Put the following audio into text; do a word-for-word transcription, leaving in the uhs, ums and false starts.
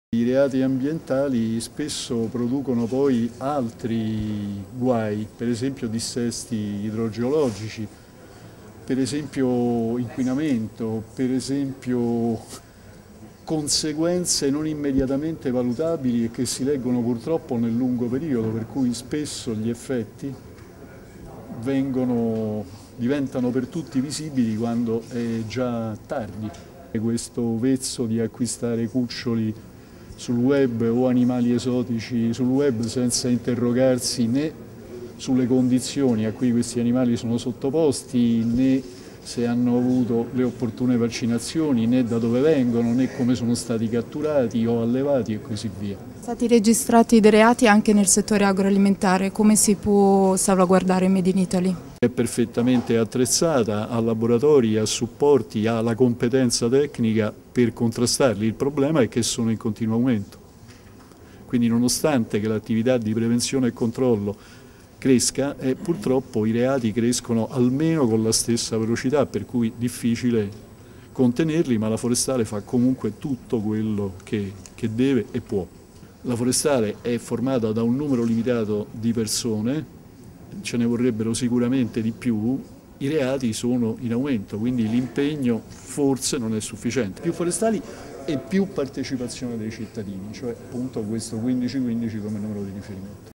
I reati ambientali spesso producono poi altri guai, per esempio dissesti idrogeologici, per esempio inquinamento, per esempio conseguenze non immediatamente valutabili e che si leggono purtroppo nel lungo periodo, per cui spesso gli effetti vengono, diventano per tutti visibili quando è già tardi. Questo vezzo di acquistare cuccioli sul web o animali esotici sul web senza interrogarsi né sulle condizioni a cui questi animali sono sottoposti, né se hanno avuto le opportune vaccinazioni, né da dove vengono, né come sono stati catturati o allevati e così via. Sono stati registrati dei reati anche nel settore agroalimentare, come si può salvaguardare Made in Italy? È perfettamente attrezzata, ha laboratori, ha supporti, ha la competenza tecnica per contrastarli. Il problema è che sono in continuo aumento. Quindi nonostante che l'attività di prevenzione e controllo cresca, eh, purtroppo i reati crescono almeno con la stessa velocità, per cui è difficile contenerli, ma la forestale fa comunque tutto quello che, che deve e può. La forestale è formata da un numero limitato di persone, ce ne vorrebbero sicuramente di più, i reati sono in aumento, quindi l'impegno forse non è sufficiente. Più forestali e più partecipazione dei cittadini, cioè appunto questo quindici quindici come numero di riferimento.